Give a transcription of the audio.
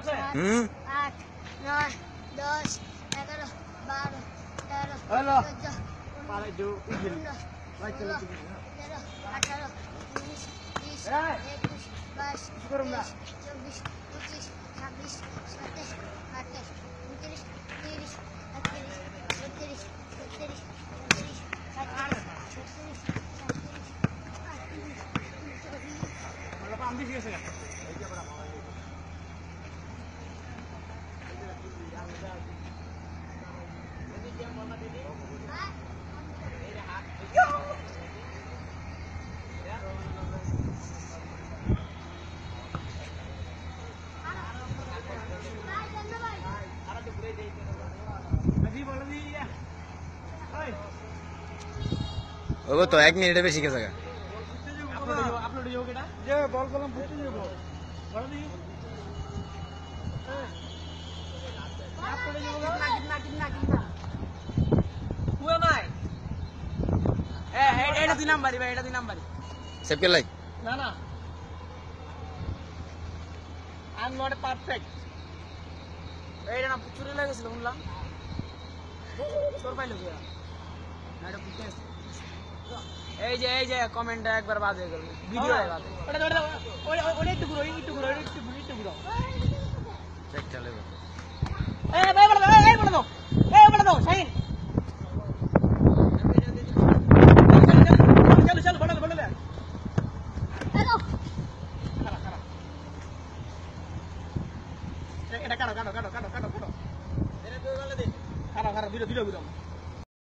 8 9 10 11 12 13 Halo. 14 Para itu. 15 16 17 18 19 20 21 22 23 24 25 26 27 28 29 30 31 32 33 Kalau Pak Amdi sih saya. वो तो 1 minute में सीख सका अपलोड हो गया ये बॉल कलम फुटे जो बड़ा दी अपलोड हो गया कितना हुआ ना এটা 2 নাম্বারই ভাই এটা 2 নাম্বারই सेव कर लाइक না না আই এম নট পারফেক্ট এইটা না চুরি লাগেছিল শুনলাম চোর পাইলো কি না এটা ফুটে এই যে কমেন্টটা একবার বাজে করবে ভিডিও বাজে ওটা একটু ঘুরো একটু ঘুরো चेक चले এই বলে দাও শাহিন